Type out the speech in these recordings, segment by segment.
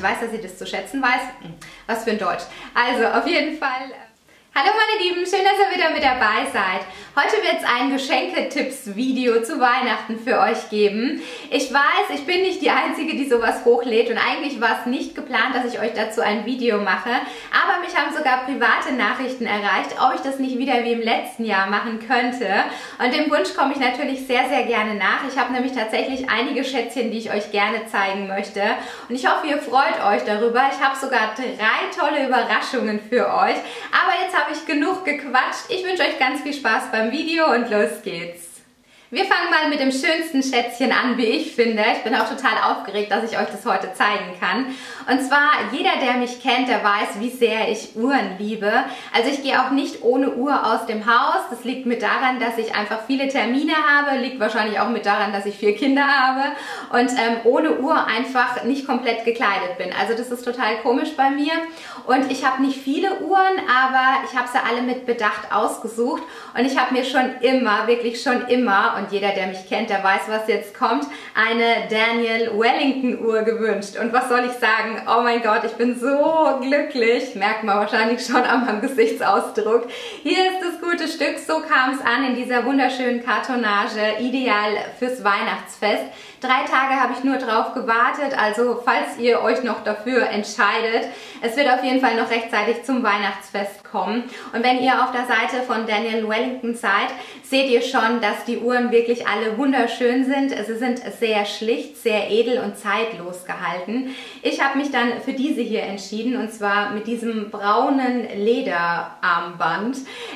weiß, dass sie das zu schätzen weiß. Was für ein Deutsch. Also auf jeden Fall... Hallo meine Lieben, schön, dass ihr wieder mit dabei seid. Heute wird es ein Geschenketipps-Video zu Weihnachten für euch geben. Ich weiß, ich bin nicht die Einzige, die sowas hochlädt und eigentlich war es nicht geplant, dass ich euch dazu ein Video mache. Aber mich haben sogar private Nachrichten erreicht, ob ich das nicht wieder wie im letzten Jahr machen könnte. Und dem Wunsch komme ich natürlich sehr, sehr gerne nach. Ich habe nämlich tatsächlich einige Schätzchen, die ich euch gerne zeigen möchte. Und ich hoffe, ihr freut euch darüber. Ich habe sogar 3 tolle Überraschungen für euch. Aber jetzt habe ich genug gequatscht. Ich wünsche euch ganz viel Spaß beim Video und los geht's. Wir fangen mal mit dem schönsten Schätzchen an, wie ich finde. Ich bin auch total aufgeregt, dass ich euch das heute zeigen kann. Und zwar, jeder, der mich kennt, der weiß, wie sehr ich Uhren liebe. Also ich gehe auch nicht ohne Uhr aus dem Haus. Das liegt mit daran, dass ich einfach viele Termine habe. Liegt wahrscheinlich auch mit daran, dass ich 4 Kinder habe. Und ohne Uhr einfach nicht komplett gekleidet bin. Also das ist total komisch bei mir. Und ich habe nicht viele Uhren, aber ich habe sie alle mit Bedacht ausgesucht. Und ich habe mir schon immer, wirklich schon immer, und jeder, der mich kennt, der weiß, was jetzt kommt, eine Daniel Wellington Uhr gewünscht. Und was soll ich sagen? Oh mein Gott, ich bin so glücklich. Merkt man wahrscheinlich schon an meinem Gesichtsausdruck. Hier ist das gute Stück. So kam es an in dieser wunderschönen Kartonage. Ideal fürs Weihnachtsfest. 3 Tage habe ich nur drauf gewartet, also falls ihr euch noch dafür entscheidet, es wird auf jeden Fall noch rechtzeitig zum Weihnachtsfest kommen. Und wenn ihr auf der Seite von Daniel Wellington seid, seht ihr schon, dass die Uhren wirklich alle wunderschön sind. Sie sind sehr schlicht, sehr edel und zeitlos gehalten. Ich habe mich dann für diese hier entschieden, und zwar mit diesem braunen Lederarmband.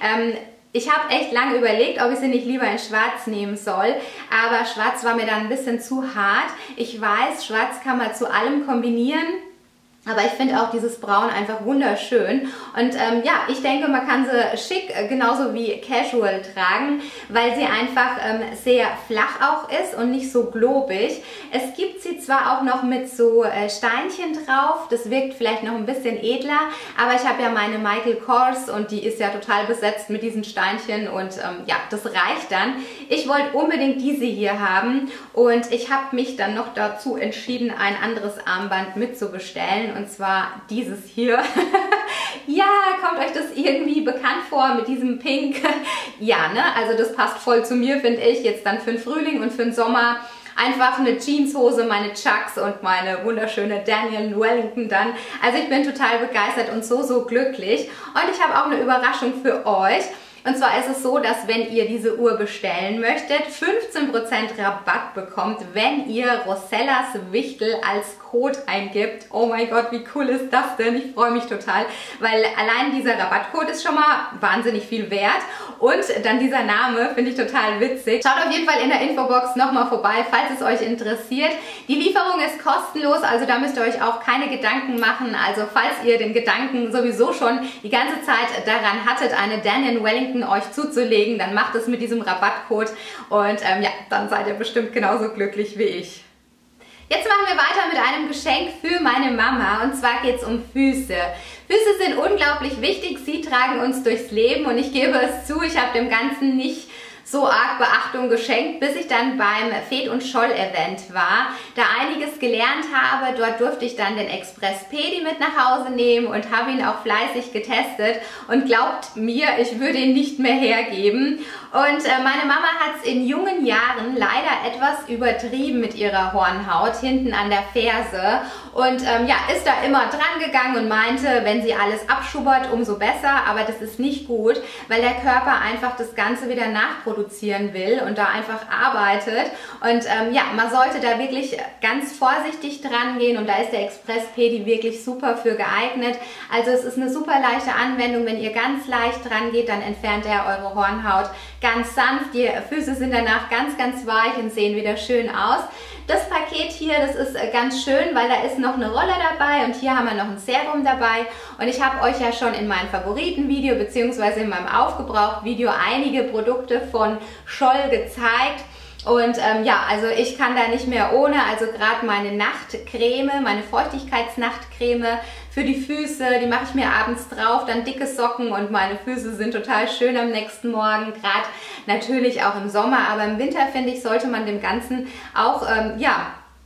Ich habe echt lange überlegt, ob ich sie nicht lieber in Schwarz nehmen soll, aber Schwarz war mir dann ein bisschen zu hart. Ich weiß, Schwarz kann man zu allem kombinieren. Aber ich finde auch dieses Braun einfach wunderschön. Und ja, ich denke, man kann sie schick, genauso wie casual tragen, weil sie einfach sehr flach auch ist und nicht so globig. Es gibt sie zwar auch noch mit so Steinchen drauf, das wirkt vielleicht noch ein bisschen edler, aber ich habe ja meine Michael Kors und die ist ja total besetzt mit diesen Steinchen und ja, das reicht dann. Ich wollte unbedingt diese hier haben und ich habe mich dann noch dazu entschieden, ein anderes Armband mitzubestellen. Und zwar dieses hier. Ja, kommt euch das irgendwie bekannt vor mit diesem Pink? Ja, ne? Also das passt voll zu mir, finde ich. Jetzt dann für den Frühling und für den Sommer. Einfach eine Jeanshose, meine Chucks und meine wunderschöne Daniel Wellington dann. Also ich bin total begeistert und so, so glücklich. Und ich habe auch eine Überraschung für euch. Und zwar ist es so, dass wenn ihr diese Uhr bestellen möchtet, 15% Rabatt bekommt, wenn ihr Rosellas Wichtel als Code eingibt. Oh mein Gott, wie cool ist das denn? Ich freue mich total, weil allein dieser Rabattcode ist schon mal wahnsinnig viel wert. Und dann dieser Name finde ich total witzig. Schaut auf jeden Fall in der Infobox nochmal vorbei, falls es euch interessiert. Die Lieferung ist kostenlos, also da müsst ihr euch auch keine Gedanken machen. Also falls ihr den Gedanken sowieso schon die ganze Zeit daran hattet, eine Daniel Wellington euch zuzulegen, dann macht es mit diesem Rabattcode und ja, dann seid ihr bestimmt genauso glücklich wie ich. Jetzt machen wir weiter mit einem Geschenk für meine Mama und zwar geht es um Füße. Füße sind unglaublich wichtig, sie tragen uns durchs Leben und ich gebe es zu, ich habe dem Ganzen nicht so arg Beachtung geschenkt, bis ich dann beim Fed und Scholl Event war, da einiges gelernt habe. Dort durfte ich dann den Express Pedi mit nach Hause nehmen und habe ihn auch fleißig getestet und glaubt mir, ich würde ihn nicht mehr hergeben. Und meine Mama hat es in jungen Jahren leider etwas übertrieben mit ihrer Hornhaut hinten an der Ferse und ja, ist da immer dran gegangen und meinte, wenn sie alles abschubbert, umso besser, aber das ist nicht gut, weil der Körper einfach das Ganze wieder nachproduzieren will und da einfach arbeitet und ja, man sollte da wirklich ganz vorsichtig dran gehen und da ist der Express Pedi wirklich super für geeignet. Also es ist eine super leichte Anwendung, wenn ihr ganz leicht dran geht, dann entfernt er eure Hornhaut ganz sanft, die Füße sind danach ganz, ganz weich und sehen wieder schön aus. Das Paket hier, das ist ganz schön, weil da ist noch eine Rolle dabei und hier haben wir noch ein Serum dabei. Und ich habe euch ja schon in meinem Favoritenvideo bzw. in meinem Aufgebraucht-Video einige Produkte von Scholl gezeigt. Und ja, also ich kann da nicht mehr ohne, also gerade meine Nachtcreme, meine Feuchtigkeitsnachtcreme für die Füße, die mache ich mir abends drauf, dann dicke Socken und meine Füße sind total schön am nächsten Morgen, gerade natürlich auch im Sommer, aber im Winter finde ich, sollte man dem Ganzen auch, ja,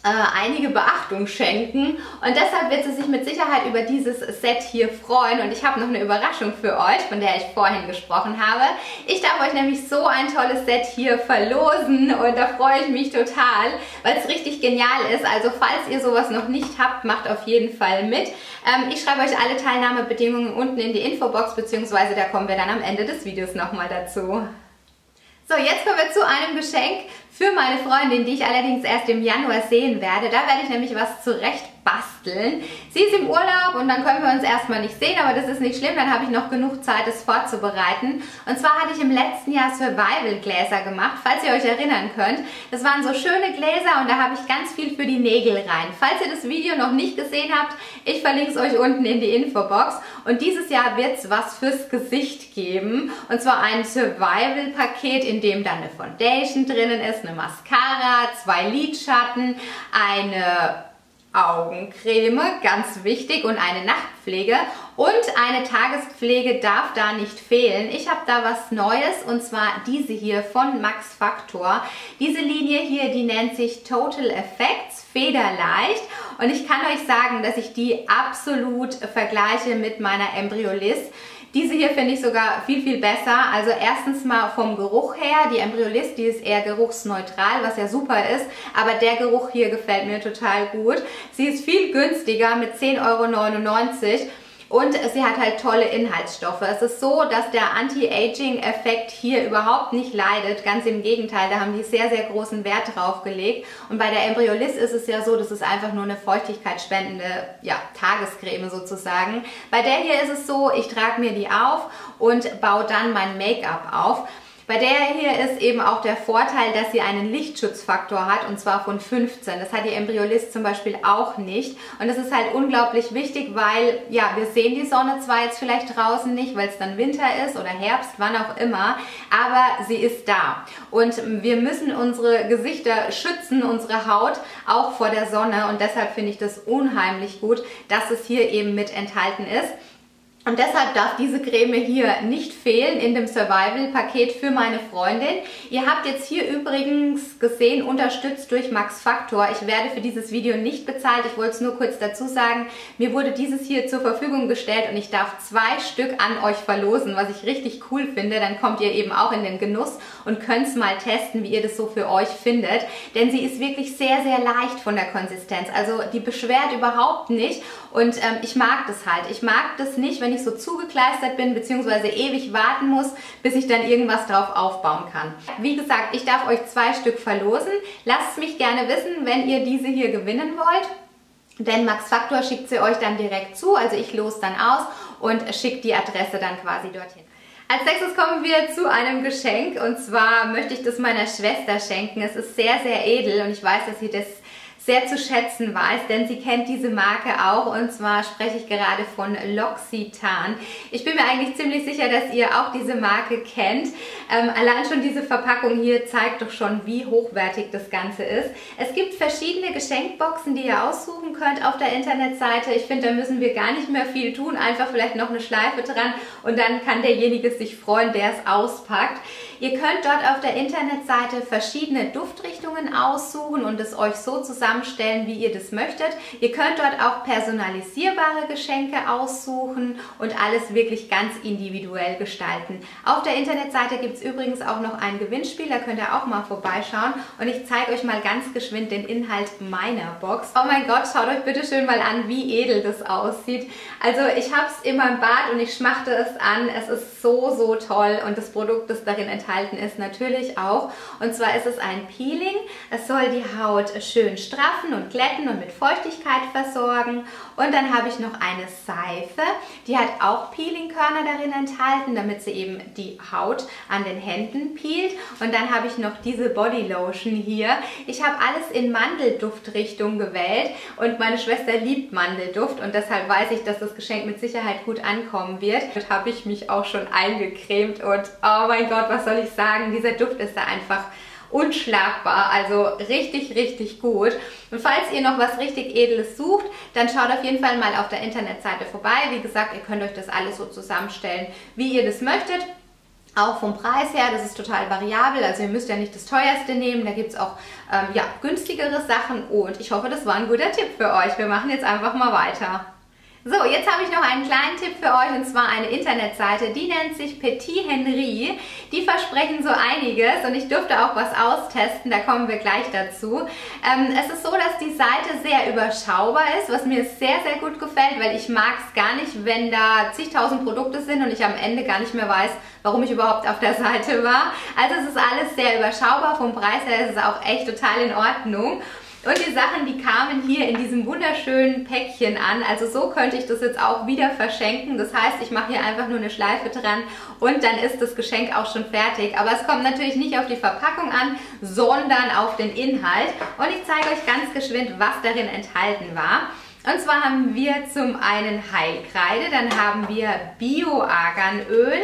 einige Beachtung schenken und deshalb wird sie sich mit Sicherheit über dieses Set hier freuen und ich habe noch eine Überraschung für euch, von der ich vorhin gesprochen habe. Ich darf euch nämlich so ein tolles Set hier verlosen und da freue ich mich total, weil es richtig genial ist. Also falls ihr sowas noch nicht habt, macht auf jeden Fall mit. Ich schreibe euch alle Teilnahmebedingungen unten in die Infobox, beziehungsweise da kommen wir dann am Ende des Videos nochmal dazu. So, jetzt kommen wir zu einem Geschenk für meine Freundin, die ich allerdings erst im Januar sehen werde. Da werde ich nämlich was zurecht basteln. Sie ist im Urlaub und dann können wir uns erstmal nicht sehen, aber das ist nicht schlimm, dann habe ich noch genug Zeit, es vorzubereiten. Und zwar hatte ich im letzten Jahr Survival-Gläser gemacht, falls ihr euch erinnern könnt. Das waren so schöne Gläser und da habe ich ganz viel für die Nägel rein. Falls ihr das Video noch nicht gesehen habt, ich verlinke es euch unten in die Infobox. Und dieses Jahr wird es was fürs Gesicht geben. Und zwar ein Survival-Paket, in dem dann eine Foundation drinnen ist, eine Mascara, 2 Lidschatten, eine Augencreme, ganz wichtig, und eine Nachtpflege und eine Tagespflege darf da nicht fehlen. Ich habe da was Neues und zwar diese hier von Max Factor. Diese Linie hier, die nennt sich Total Effects Federleicht und ich kann euch sagen, dass ich die absolut vergleiche mit meiner Embryolisse. Diese hier finde ich sogar viel, viel besser. Also erstens mal vom Geruch her. Die Embryolisse, die ist eher geruchsneutral, was ja super ist. Aber der Geruch hier gefällt mir total gut. Sie ist viel günstiger mit 10,99 € und sie hat halt tolle Inhaltsstoffe. Es ist so, dass der Anti-Aging-Effekt hier überhaupt nicht leidet. Ganz im Gegenteil, da haben die sehr, sehr großen Wert drauf gelegt. Und bei der Embryolisse ist es ja so, das ist einfach nur eine feuchtigkeitsspendende, ja, Tagescreme sozusagen. Bei der hier ist es so, ich trage mir die auf und baue dann mein Make-up auf. Bei der hier ist eben auch der Vorteil, dass sie einen Lichtschutzfaktor hat und zwar von 15. Das hat die Embryolisse zum Beispiel auch nicht. Und das ist halt unglaublich wichtig, weil, ja, wir sehen die Sonne zwar jetzt vielleicht draußen nicht, weil es dann Winter ist oder Herbst, wann auch immer, aber sie ist da. Und wir müssen unsere Gesichter schützen, unsere Haut, auch vor der Sonne. Und deshalb finde ich das unheimlich gut, dass es hier eben mit enthalten ist. Und deshalb darf diese Creme hier nicht fehlen in dem Survival-Paket für meine Freundin. Ihr habt jetzt hier übrigens gesehen, unterstützt durch Max Factor. Ich werde für dieses Video nicht bezahlt. Ich wollte es nur kurz dazu sagen. Mir wurde dieses hier zur Verfügung gestellt und ich darf 2 Stück an euch verlosen, was ich richtig cool finde. Dann kommt ihr eben auch in den Genuss und könnt es mal testen, wie ihr das so für euch findet. Denn sie ist wirklich sehr, sehr leicht von der Konsistenz. Also die beschwert überhaupt nicht und ich mag das halt. Ich mag das nicht, wenn ich so zugekleistert bin, beziehungsweise ewig warten muss, bis ich dann irgendwas drauf aufbauen kann. Wie gesagt, ich darf euch 2 Stück verlosen. Lasst mich gerne wissen, wenn ihr diese hier gewinnen wollt. Denn Max Factor schickt sie euch dann direkt zu. Also ich lose dann aus und schicke die Adresse dann quasi dorthin. Als nächstes kommen wir zu einem Geschenk und zwar möchte ich das meiner Schwester schenken. Es ist sehr, sehr edel und ich weiß, dass sie das sehr zu schätzen weiß, denn sie kennt diese Marke auch und zwar spreche ich gerade von L'Occitane. Ich bin mir eigentlich ziemlich sicher, dass ihr auch diese Marke kennt. Allein schon diese Verpackung hier zeigt doch schon, wie hochwertig das Ganze ist. Es gibt verschiedene Geschenkboxen, die ihr aussuchen könnt auf der Internetseite. Ich finde, da müssen wir gar nicht mehr viel tun, einfach vielleicht noch eine Schleife dran und dann kann derjenige sich freuen, der es auspackt. Ihr könnt dort auf der Internetseite verschiedene Duftrichtungen aussuchen und es euch so zusammenstellen, wie ihr das möchtet. Ihr könnt dort auch personalisierbare Geschenke aussuchen und alles wirklich ganz individuell gestalten. Auf der Internetseite gibt es übrigens auch noch ein Gewinnspiel, da könnt ihr auch mal vorbeischauen und ich zeige euch mal ganz geschwind den Inhalt meiner Box. Oh mein Gott, schaut euch bitte schön mal an, wie edel das aussieht. Also ich habe es in meinem Bad und ich schmachte es an. Es ist so, so toll und das Produkt, das darin enthalten ist, natürlich auch. Und zwar ist es ein Peeling. Es soll die Haut schön straffen und glätten und mit Feuchtigkeit versorgen. Und dann habe ich noch eine Seife, die hat auch Peelingkörner darin enthalten, damit sie eben die Haut an den Händen peelt. Und dann habe ich noch diese Bodylotion hier. Ich habe alles in Mandelduftrichtung gewählt und meine Schwester liebt Mandelduft und deshalb weiß ich, dass das Geschenk mit Sicherheit gut ankommen wird. Damit habe ich mich auch schon eingecremt und oh mein Gott, was soll ich sagen, dieser Duft ist da einfach unschlagbar, also richtig, richtig gut. Und falls ihr noch was richtig Edles sucht, dann schaut auf jeden Fall mal auf der Internetseite vorbei. Wie gesagt, ihr könnt euch das alles so zusammenstellen, wie ihr das möchtet. Auch vom Preis her, das ist total variabel, also ihr müsst ja nicht das teuerste nehmen, da gibt es auch ja, günstigere Sachen und ich hoffe, das war ein guter Tipp für euch. Wir machen jetzt einfach mal weiter. So, jetzt habe ich noch einen kleinen Tipp für euch und zwar eine Internetseite, die nennt sich Petit Henri. Die versprechen so einiges und ich durfte auch was austesten, da kommen wir gleich dazu. Es ist so, dass die Seite sehr überschaubar ist, was mir sehr, sehr gut gefällt, weil ich mag es gar nicht, wenn da zigtausend Produkte sind und ich am Ende gar nicht mehr weiß, warum ich überhaupt auf der Seite war. Also es ist alles sehr überschaubar, vom Preis her ist es auch echt total in Ordnung. Und die Sachen, die kamen hier in diesem wunderschönen Päckchen an. Also so könnte ich das jetzt auch wieder verschenken. Das heißt, ich mache hier einfach nur eine Schleife dran und dann ist das Geschenk auch schon fertig. Aber es kommt natürlich nicht auf die Verpackung an, sondern auf den Inhalt. Und ich zeige euch ganz geschwind, was darin enthalten war. Und zwar haben wir zum einen Heilkreide, dann haben wir Bio-Arganöl,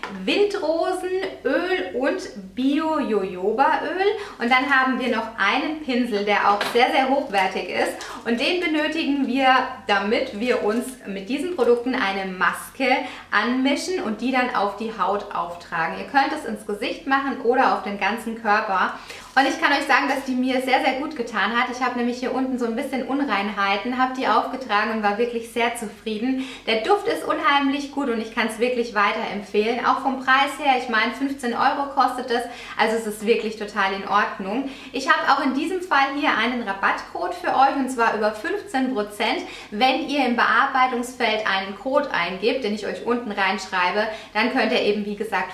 Windrosenöl und Bio-Jojobaöl. Und dann haben wir noch einen Pinsel, der auch sehr, sehr hochwertig ist. Und den benötigen wir, damit wir uns mit diesen Produkten eine Maske anmischen und die dann auf die Haut auftragen. Ihr könnt es ins Gesicht machen oder auf den ganzen Körper. Und ich kann euch sagen, dass die mir sehr, sehr gut getan hat. Ich habe nämlich hier unten so ein bisschen Unreinheiten, habe die aufgetragen und war wirklich sehr zufrieden. Der Duft ist unheimlich gut und ich kann es wirklich weiterempfehlen. Auch vom Preis her, ich meine 15 € kostet es, also es ist wirklich total in Ordnung. Ich habe auch in diesem Fall hier einen Rabattcode für euch und zwar über 15%, wenn ihr im Bearbeitungsfeld einen Code eingebt, den ich euch unten reinschreibe, dann könnt ihr eben wie gesagt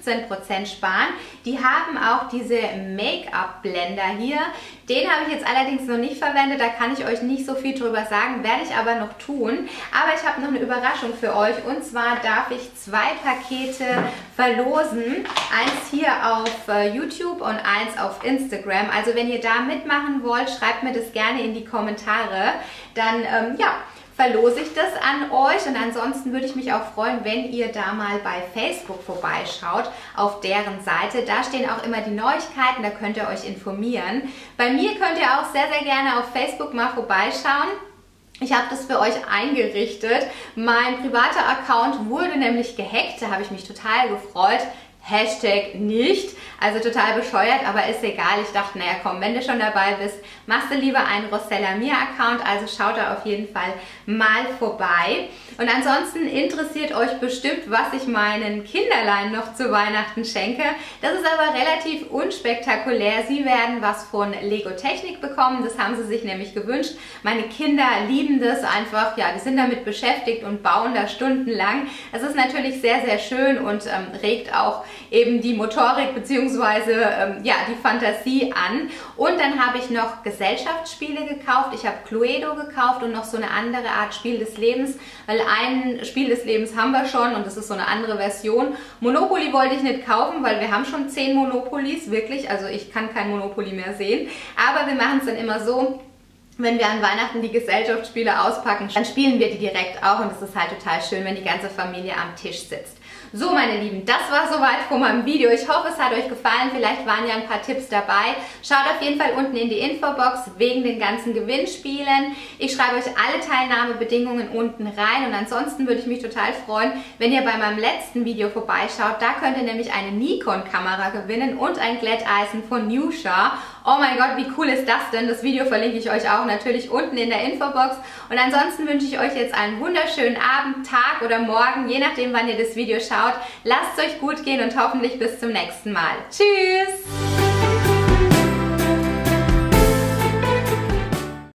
15% sparen. Die haben auch diese Make-up-Blender hier. Den habe ich jetzt allerdings noch nicht verwendet, da kann ich euch nicht so viel drüber sagen, werde ich aber noch tun. Aber ich habe noch eine Überraschung für euch und zwar darf ich 2 Pakete verlosen. Eins hier auf YouTube und eins auf Instagram. Also wenn ihr da mitmachen wollt, schreibt mir das gerne in die Kommentare. Dann, ja, verlose ich das an euch und ansonsten würde ich mich auch freuen, wenn ihr da mal bei Facebook vorbeischaut, auf deren Seite. Da stehen auch immer die Neuigkeiten, da könnt ihr euch informieren. Bei mir könnt ihr auch sehr, sehr gerne auf Facebook mal vorbeischauen. Ich habe das für euch eingerichtet. Mein privater Account wurde nämlich gehackt, da habe ich mich total gefreut. Hashtag nicht, also total bescheuert, aber ist egal. Ich dachte, naja komm, wenn du schon dabei bist, machst du lieber einen Rossella Mir Account, also schaut da auf jeden Fall mal vorbei. Und ansonsten interessiert euch bestimmt, was ich meinen Kinderlein noch zu Weihnachten schenke. Das ist aber relativ unspektakulär. Sie werden was von Lego Technik bekommen, das haben sie sich nämlich gewünscht. Meine Kinder lieben das einfach, ja, die sind damit beschäftigt und bauen da stundenlang. Es ist natürlich sehr, sehr schön und regt auch eben die Motorik bzw. ja, die Fantasie an. Und dann habe ich noch Gesellschaftsspiele gekauft. Ich habe Cluedo gekauft und noch so eine andere Art Spiel des Lebens, weil ein Spiel des Lebens haben wir schon und das ist so eine andere Version. Monopoly wollte ich nicht kaufen, weil wir haben schon 10 Monopolies, wirklich. Also ich kann kein Monopoly mehr sehen. Aber wir machen es dann immer so, wenn wir an Weihnachten die Gesellschaftsspiele auspacken, dann spielen wir die direkt auch und es ist halt total schön, wenn die ganze Familie am Tisch sitzt. So meine Lieben, das war soweit von meinem Video. Ich hoffe, es hat euch gefallen. Vielleicht waren ja ein paar Tipps dabei. Schaut auf jeden Fall unten in die Infobox wegen den ganzen Gewinnspielen. Ich schreibe euch alle Teilnahmebedingungen unten rein und ansonsten würde ich mich total freuen, wenn ihr bei meinem letzten Video vorbeischaut. Da könnt ihr nämlich eine Nikon-Kamera gewinnen und ein Glätteisen von Nusha. Oh mein Gott, wie cool ist das denn? Das Video verlinke ich euch auch natürlich unten in der Infobox. Und ansonsten wünsche ich euch jetzt einen wunderschönen Abend, Tag oder Morgen, je nachdem, wann ihr das Video schaut. Lasst es euch gut gehen und hoffentlich bis zum nächsten Mal. Tschüss!